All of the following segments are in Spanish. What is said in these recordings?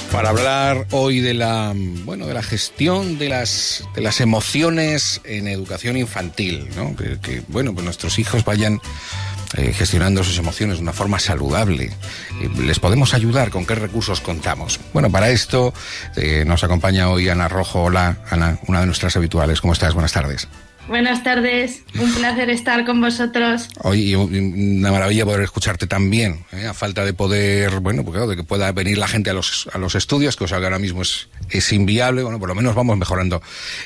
Para hablar hoy de la gestión de las emociones en educación infantil, ¿no? Que pues nuestros hijos vayan gestionando sus emociones de una forma saludable. ¿Les podemos ayudar? ¿Con qué recursos contamos? Bueno, para esto nos acompaña hoy Ana Rojo. Hola, Ana, una de nuestras habituales. ¿Cómo estás? Buenas tardes. Buenas tardes, un placer estar con vosotros. Hoy una maravilla poder escucharte también, a falta de poder, pues claro, de que pueda venir la gente a los estudios, que ahora mismo es inviable. Bueno, por lo menos vamos mejorando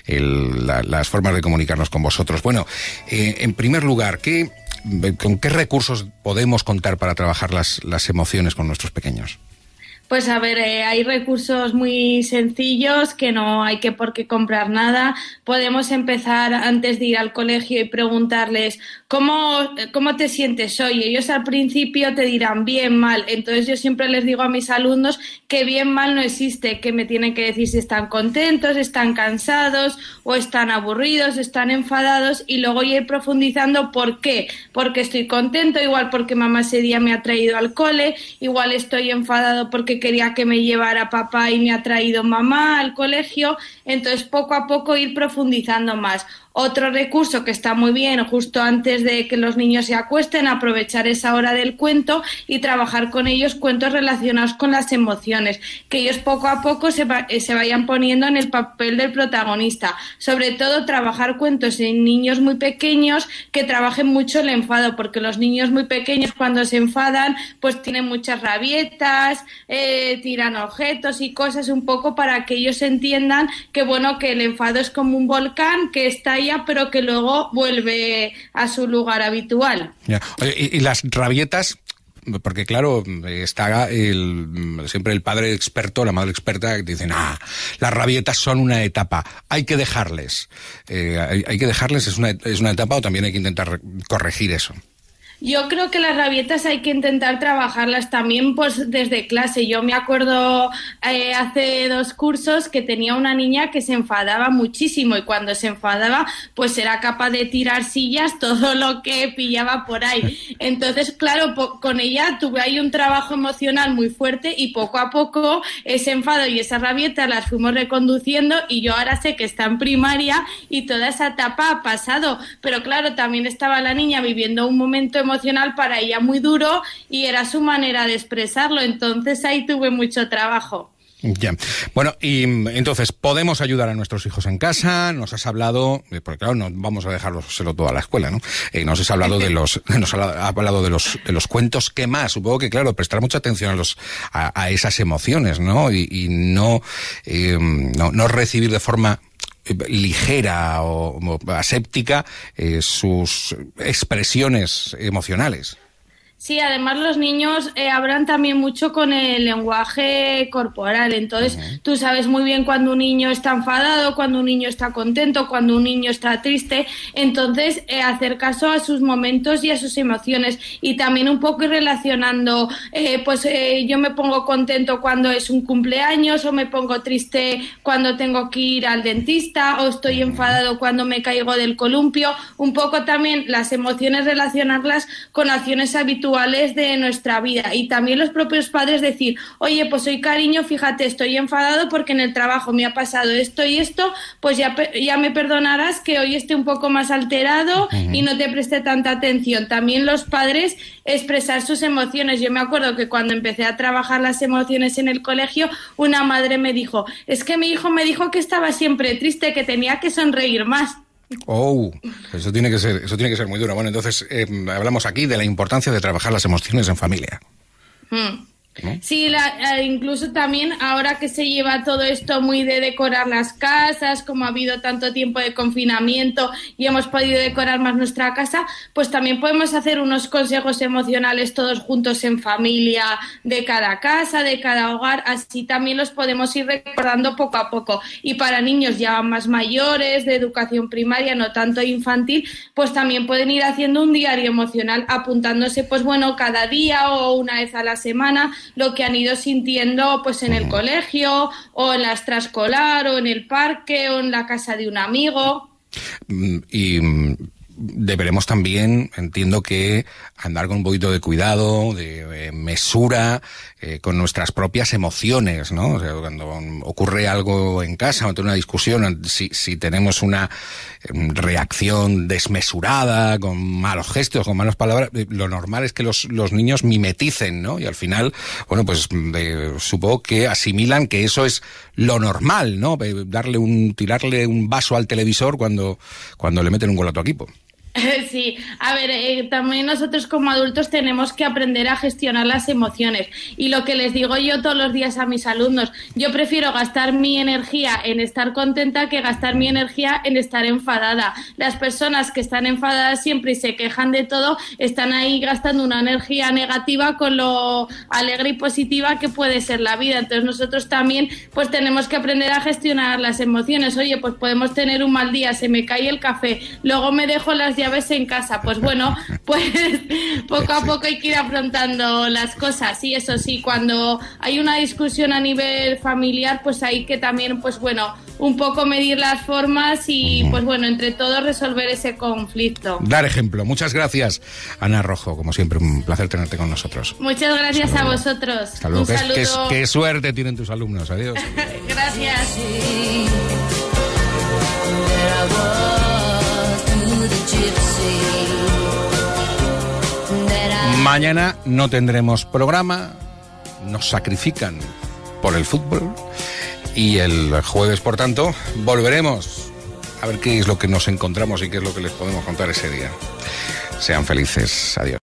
las formas de comunicarnos con vosotros. Bueno, en primer lugar, ¿con qué recursos podemos contar para trabajar las emociones con nuestros pequeños? Pues a ver, hay recursos muy sencillos que no hay por qué comprar nada. Podemos empezar antes de ir al colegio y preguntarles ¿cómo te sientes hoy? Ellos al principio te dirán bien, mal. Entonces yo siempre les digo a mis alumnos que bien, mal no existe, que me tienen que decir si están contentos, están cansados o están aburridos, están enfadados, y luego ir profundizando por qué. Porque estoy contento, igual porque mamá ese día me ha traído al cole, igual estoy enfadado porque quería que me llevara papá y me ha traído mamá al colegio. Entonces poco a poco ir profundizando más. Otro recurso que está muy bien justo antes de que los niños se acuesten, aprovechar esa hora del cuento y trabajar con ellos cuentos relacionados con las emociones, que ellos poco a poco se vayan poniendo en el papel del protagonista. Sobre todo trabajar cuentos en niños muy pequeños, que trabajen mucho el enfado, porque los niños muy pequeños cuando se enfadan pues tienen muchas rabietas, tiran objetos y cosas, un poco para que ellos entiendan que el enfado es como un volcán que está pero que luego vuelve a su lugar habitual. Ya. Oye, y las rabietas, porque claro, está siempre el padre experto, la madre experta, que dicen, las rabietas son una etapa, hay que dejarles. Hay que dejarles, es una etapa, o también hay que intentar corregir eso. Yo creo que las rabietas hay que intentar trabajarlas también pues desde clase. Yo me acuerdo hace 2 cursos que tenía una niña que se enfadaba muchísimo, y cuando se enfadaba pues era capaz de tirar sillas, todo lo que pillaba por ahí. Entonces, claro, con ella tuve ahí un trabajo emocional muy fuerte, y poco a poco ese enfado y esa rabieta las fuimos reconduciendo, y yo ahora sé que está en primaria y toda esa etapa ha pasado. Pero claro, también estaba la niña viviendo un momento emocional para ella muy duro, y era su manera de expresarlo. Entonces ahí tuve mucho trabajo. Ya. Bueno, y entonces, ¿podemos ayudar a nuestros hijos en casa? Nos has hablado, porque claro, no vamos a dejárselo todo a la escuela, ¿no? Nos has hablado de los cuentos. ¿Qué más? Supongo que, claro, prestar mucha atención a esas emociones, ¿no? Y no recibir de forma ligera o aséptica sus expresiones emocionales. Sí, además los niños hablan también mucho con el lenguaje corporal. Entonces, tú sabes muy bien cuando un niño está enfadado, cuando un niño está contento, cuando un niño está triste. Entonces, hacer caso a sus momentos y a sus emociones. Y también un poco ir relacionando, yo me pongo contento cuando es un cumpleaños, o me pongo triste cuando tengo que ir al dentista, o estoy enfadado cuando me caigo del columpio. Un poco también las emociones relacionarlas con acciones habituales de nuestra vida, y también los propios padres decir, oye, pues hoy, cariño, fíjate, estoy enfadado porque en el trabajo me ha pasado esto y esto, pues ya me perdonarás que hoy esté un poco más alterado y no te preste tanta atención. También los padres expresar sus emociones. Yo me acuerdo que cuando empecé a trabajar las emociones en el colegio, una madre me dijo, es que mi hijo me dijo que estaba siempre triste, que tenía que sonreír más. Eso tiene que ser muy duro. Bueno, entonces hablamos aquí de la importancia de trabajar las emociones en familia. ¿No? Sí, incluso también ahora que se lleva todo esto muy de decorar las casas, como ha habido tanto tiempo de confinamiento y hemos podido decorar más nuestra casa, pues también podemos hacer unos consejos emocionales todos juntos en familia, de cada casa, de cada hogar. Así también los podemos ir recordando poco a poco. Y para niños ya más mayores, de educación primaria, no tanto infantil, pues también pueden ir haciendo un diario emocional, apuntándose cada día o una vez a la semana lo que han ido sintiendo pues en el colegio, o en la extraescolar, o en el parque, o en la casa de un amigo. Y deberemos también, entiendo que andar con un poquito de cuidado, de mesura, con nuestras propias emociones, ¿no? O sea, cuando ocurre algo en casa, o una discusión, si tenemos una reacción desmesurada, con malos gestos, con malas palabras, lo normal es que los niños mimeticen, ¿no? Y al final, bueno, pues supongo que asimilan que eso es lo normal, ¿no? Tirarle un vaso al televisor cuando le meten un gol a tu equipo. Sí, a ver, también nosotros como adultos tenemos que aprender a gestionar las emociones, y lo que les digo yo todos los días a mis alumnos: yo prefiero gastar mi energía en estar contenta que gastar mi energía en estar enfadada. Las personas que están enfadadas siempre y se quejan de todo están ahí gastando una energía negativa con lo alegre y positiva que puede ser la vida. Entonces nosotros también pues tenemos que aprender a gestionar las emociones. Oye, pues podemos tener un mal día, se me cae el café, luego me dejo las llaves en casa, pues bueno, pues poco a poco hay que ir afrontando las cosas. Y eso sí, cuando hay una discusión a nivel familiar, pues hay que también, pues bueno, un poco medir las formas y pues bueno, entre todos resolver ese conflicto. Dar ejemplo. Muchas gracias, Ana Rojo, como siempre, un placer tenerte con nosotros. Muchas gracias a vosotros. Hasta luego. Un saludo. Qué suerte tienen tus alumnos. Adiós. Gracias. Mañana no tendremos programa, nos sacrifican por el fútbol, y el jueves, por tanto, volveremos a ver qué es lo que nos encontramos y qué es lo que les podemos contar ese día. Sean felices. Adiós.